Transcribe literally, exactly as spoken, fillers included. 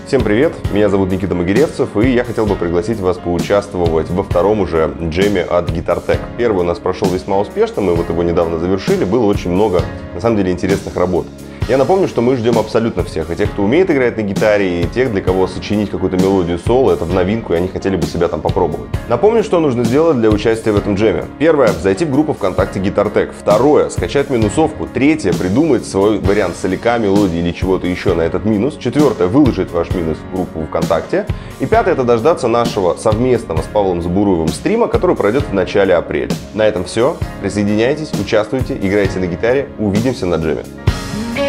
Всем привет, меня зовут Никита Могилевцев, и я хотел бы пригласить вас поучаствовать во втором уже джеме от Guitar-Tech. Первый у нас прошел весьма успешно, мы вот его недавно завершили, было очень много, на самом деле, интересных работ. Я напомню, что мы ждем абсолютно всех, и тех, кто умеет играть на гитаре, и тех, для кого сочинить какую-то мелодию соло, это в новинку, и они хотели бы себя там попробовать. Напомню, что нужно сделать для участия в этом джеме. Первое, зайти в группу ВКонтакте Guitar-Tech. Второе, скачать минусовку. Третье, придумать свой вариант соляка, мелодии или чего-то еще на этот минус. Четвертое, выложить ваш минус в группу ВКонтакте. И пятое, это дождаться нашего совместного с Павлом Забуруевым стрима, который пройдет в начале апреля. На этом все. Присоединяйтесь, участвуйте, играйте на гитаре. Увидимся на джеме.